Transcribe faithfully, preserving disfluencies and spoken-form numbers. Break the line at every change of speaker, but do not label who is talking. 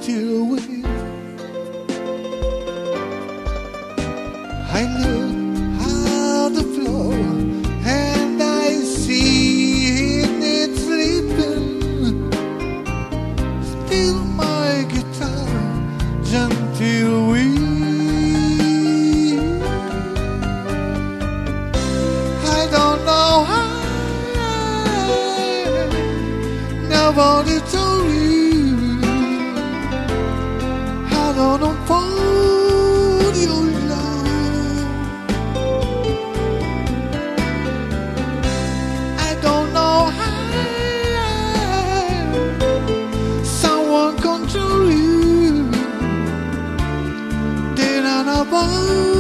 gentle wind. I look at the floor and I see it sleeping. Still my guitar, gentle wind. I don't know how, nobody told you. I don't know for your love. I don't know how someone control you. Then I know.